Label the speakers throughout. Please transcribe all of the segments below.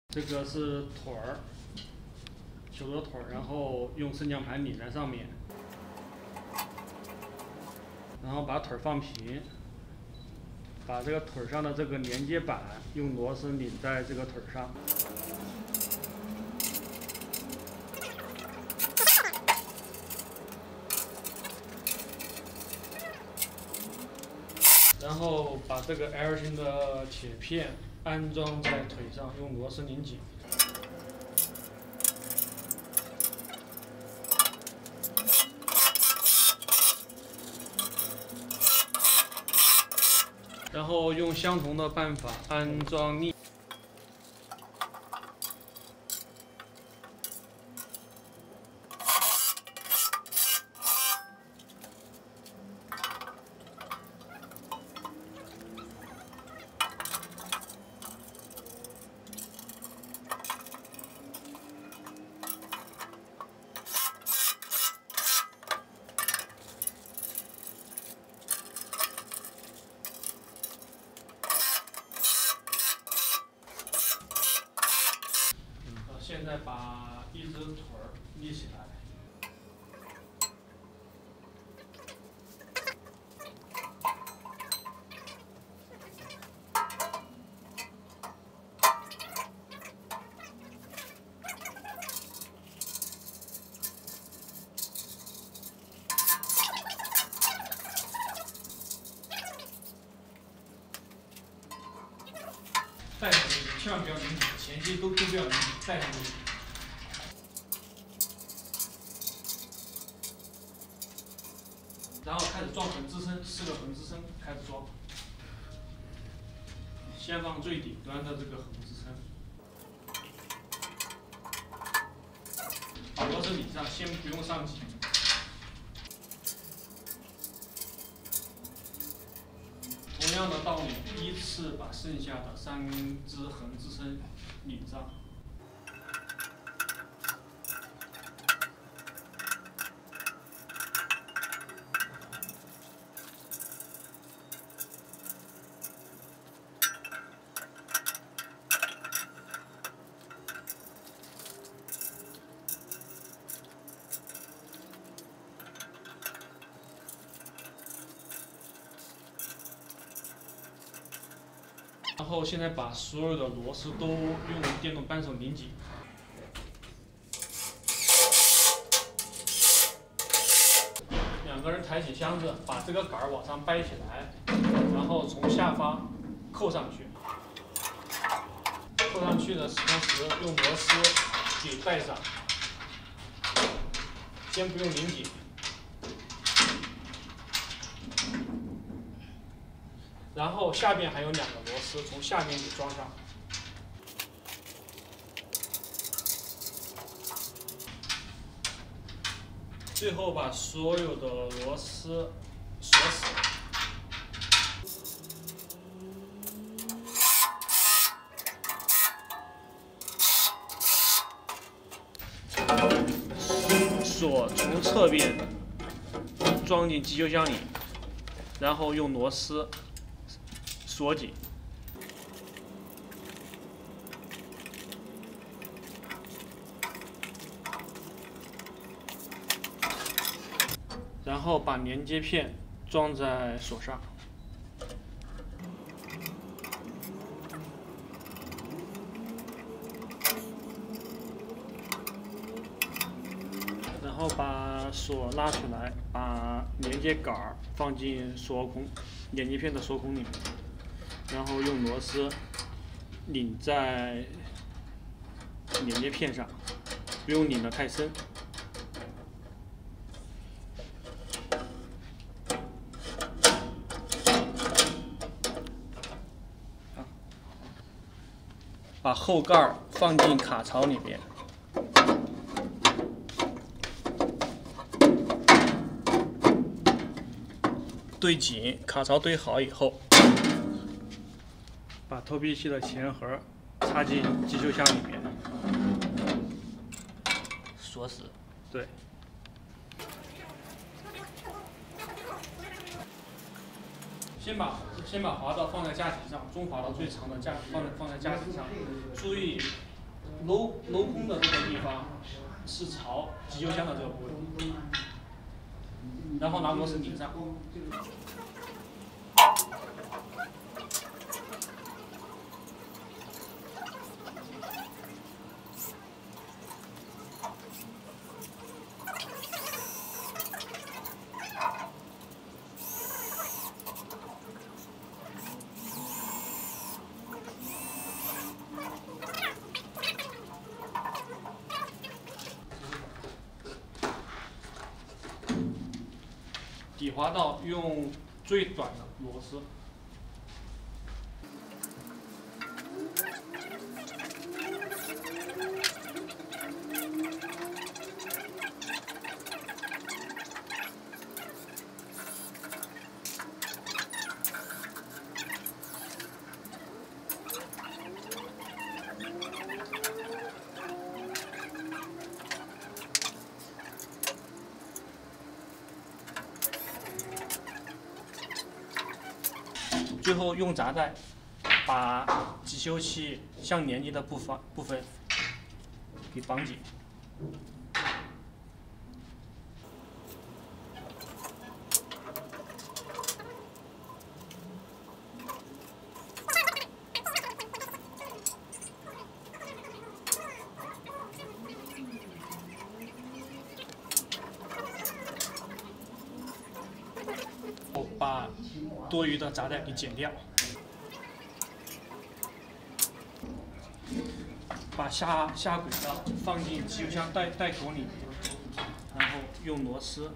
Speaker 1: 这个是腿儿，球的腿儿，然后用升降盘拧在上面，然后把腿儿放平，把这个腿儿上的这个连接板用螺丝拧在这个腿儿上。然后把这个 L 型的铁片安装在腿上，用螺丝拧紧。然后用相同的办法安装逆。现在把一只腿儿立起来，带上去，千万不要拧紧，前期都不要拧紧，带上去。然后开始装横支撑，4个横支撑开始装。先放最顶端的这个横支撑，把螺丝拧上，先不用上紧。同样的道理，依次把剩下的3只横支撑拧上。然后现在把所有的螺丝都用电动扳手拧紧。2个人抬起箱子，把这个杆儿往上掰起来，然后从下方扣上去。扣上去的同时用螺丝给带上，先不用拧紧。然后下边还有2个螺丝，从下面给装上。最后把所有的螺丝锁死。锁从侧边装进机修箱里，然后用螺丝锁紧。然后把连接片装在锁上。然后把锁拉出来，把连接杆儿放进锁孔，连接片的锁孔里面，然后用螺丝拧在连接片上，不用拧得太深。把后盖儿放进卡槽里面。对紧，卡槽对好以后，把透皮器的前盒插进机修箱里面，
Speaker 2: 锁死。
Speaker 1: 对。先把滑道放在架体上，中滑道最长的放在架体上，注意镂空的这个地方是朝机油箱的这个部位，然后拿螺丝拧上。底滑道用最短的螺丝。最后用扎带把机修器相连接的部分给绑紧。把多余的扎带给剪掉，把下轨道放进机油箱带口里，然后用螺丝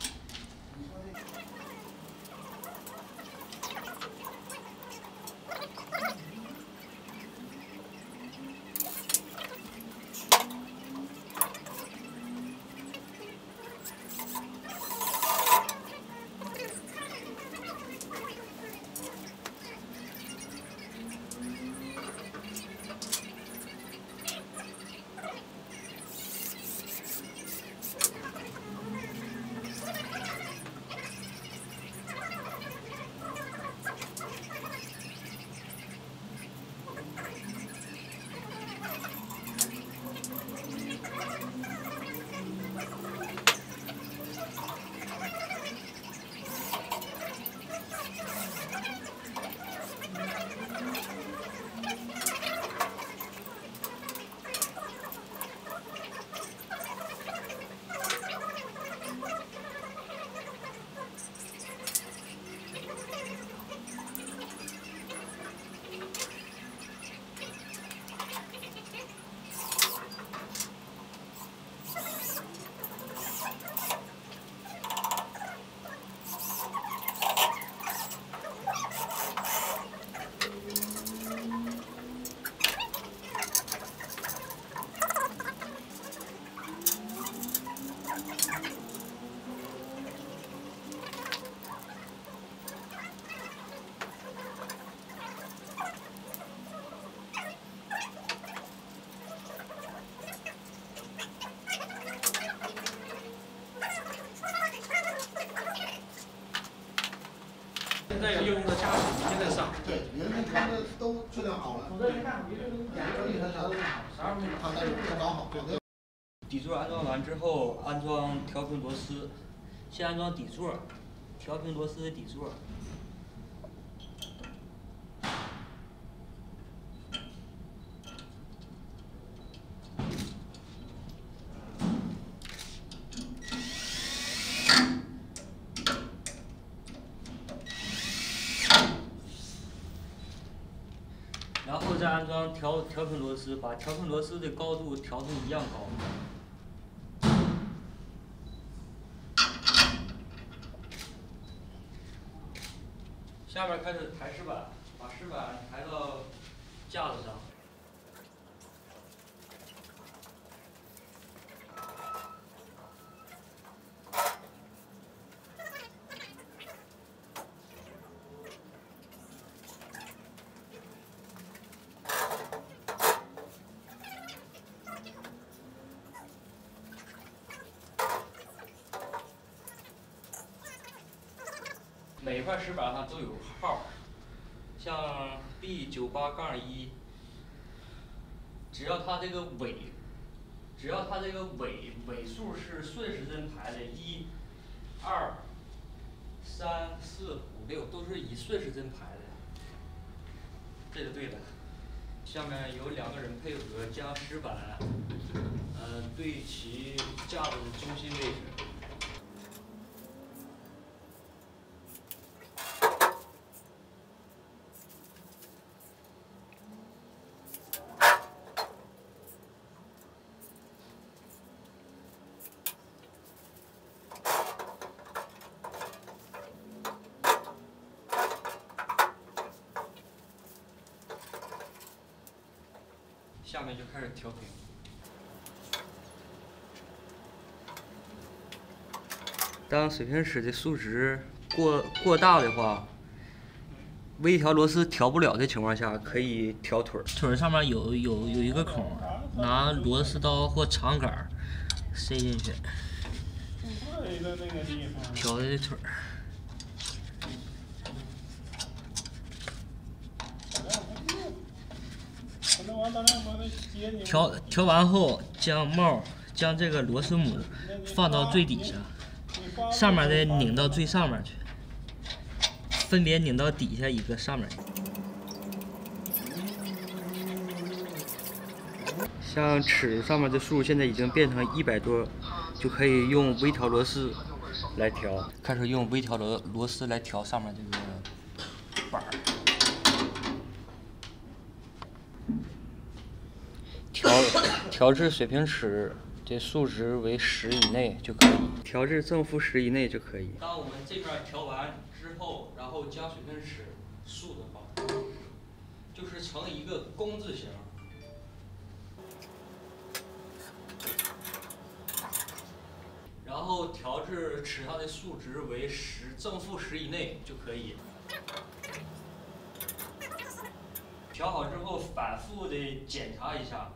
Speaker 1: 现在用的加水已经在上。
Speaker 2: 对，原来他们都质量好了。
Speaker 3: 底座安装完之后，安装调频螺丝，先安装底座，调频螺丝的底座。然后再安装调频螺丝，把调频螺丝的高度调成一样高。下面开始抬石板，把石板抬到架子上。每块石板上都有号，像 B98-1，直只要它这个尾数是顺时针排的，1、2、3、4、5、6都是以顺时针排的，这就对了。下面有2个人配合将石板，对齐架子的中心位置。下面就开始调平。当水平尺的数值过大的话，微调螺丝调不了的情况下，可以调腿儿。腿儿上面有一个孔，拿螺丝刀或长杆塞进去，调的腿儿。调完后，将这个螺丝母放到最底下，上面的拧到最上面去，分别拧到底下一个，上面一个。像尺上面的数现在已经变成100多，就可以用微调螺丝来调。开始用微调螺丝来调上面这个板儿。调至水平尺的数值为10以内就可以，调至正负10以内就可以。当我们这边调完之后，然后将水平尺竖的话，就是成一个弓字形。然后调至尺上的数值为正负10以内就可以。调好之后，反复的检查一下。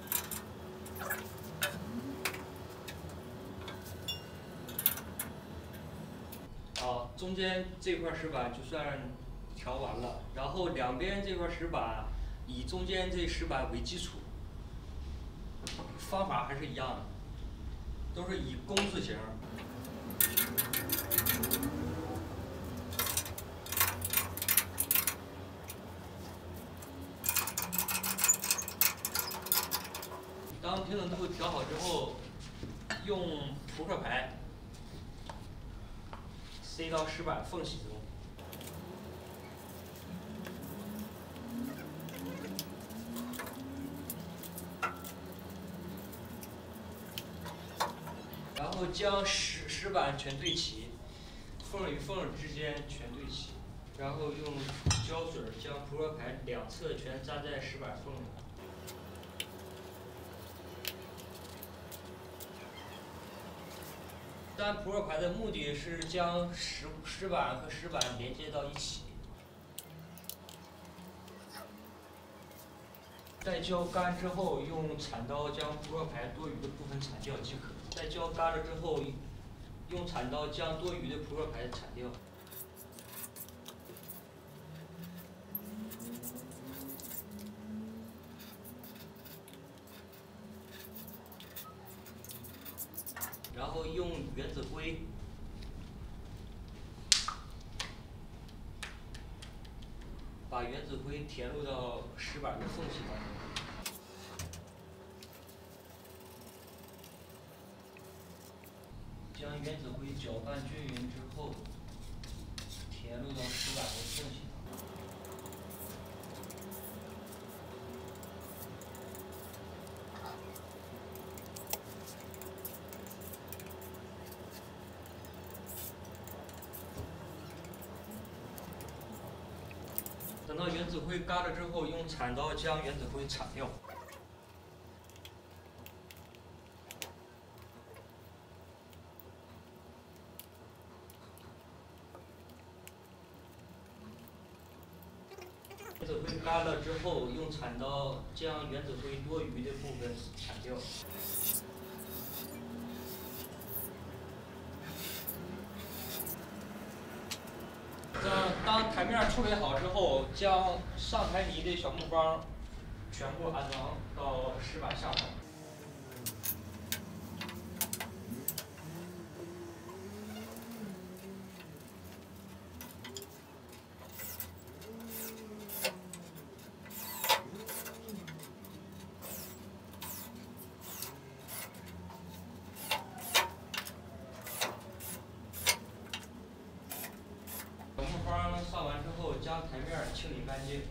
Speaker 3: 好，中间这块石板就算调完了，然后两边这块石板以中间这石板为基础，方法还是一样的，都是以弓字形。当平整度调好之后，用扑克牌塞到石板缝隙中。然后将石板全对齐，缝与缝之间全对齐，然后用胶水将扑克牌两侧全粘在石板缝里。粘扑克牌的目的是将石板和石板连接到一起。在胶干之后，用铲刀将扑克牌多余的部分铲掉即可。在胶干了之后，用铲刀将多余的扑克牌铲掉。然后用原子灰把原子灰填入到石板的缝隙当中。将原子灰搅拌均匀之后，填入到石板的缝隙当中。等到原子灰干了之后，用铲刀将原子灰铲掉。原子灰干了之后，用铲刀将原子灰多余的部分铲掉。当台面处理好之后，将上台泥的小木帮全部安装到石板下方。木方上完之后，将台面清理干净。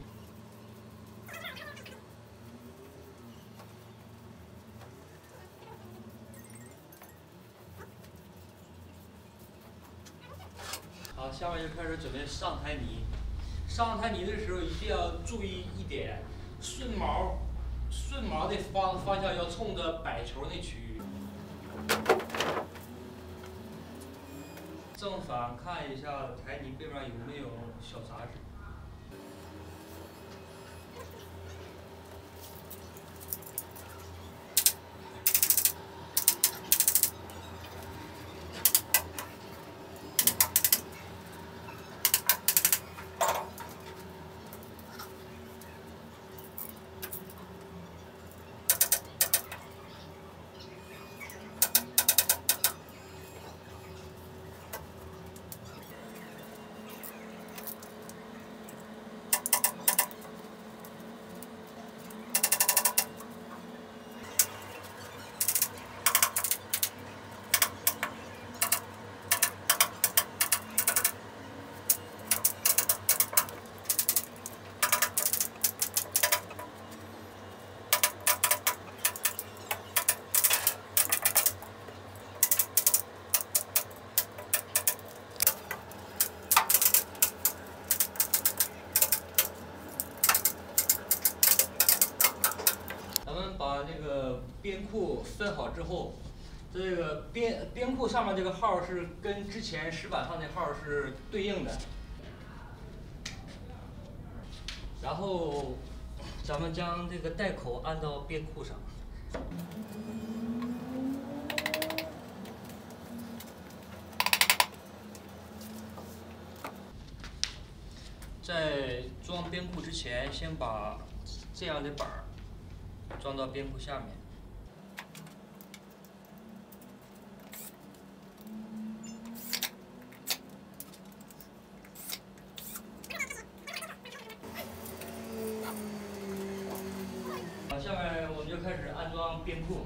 Speaker 3: 好，下面就开始准备上台泥。上台泥的时候一定要注意一点，顺毛的方向要冲着摆球那区域。正反看一下台泥背面有没有小杂质。把这个边库分好之后，这个边库上面这个号是跟之前石板上的号是对应的。然后咱们将这个带口安到边库上。在装边库之前，先把这样的板儿装到边库下面。好，下面我们就开始安装边库。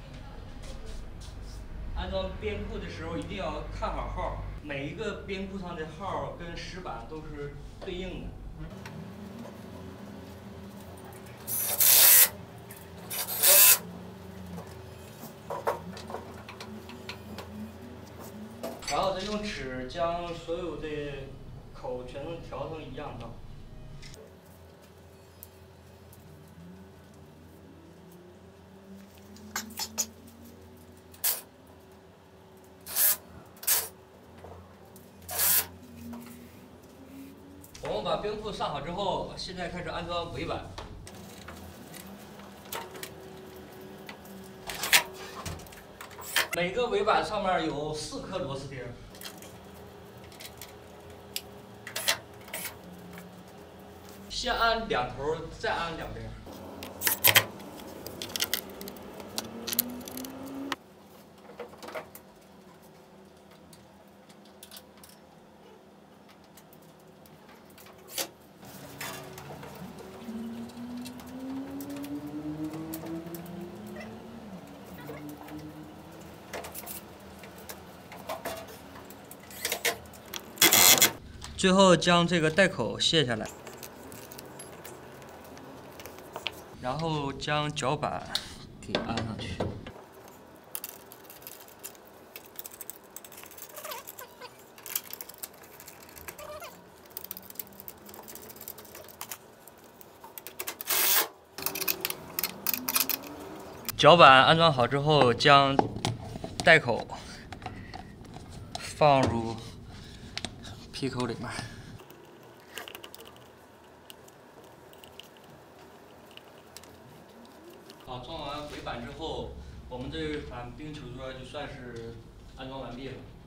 Speaker 3: 安装边库的时候一定要看好号，每一个边库上的号跟石板都是对应的。然后再用尺将所有的口全都调成一样高。我们把边库上好之后，现在开始安装尾板。每个尾板上面有4颗螺丝钉，先安2头，再安2边。最后将这个带口卸下来，然后将脚板给安上去。脚板安装好之后，将带口放入皮口里面。好，装完尾板之后，我们这款冰球桌就算是安装完毕了。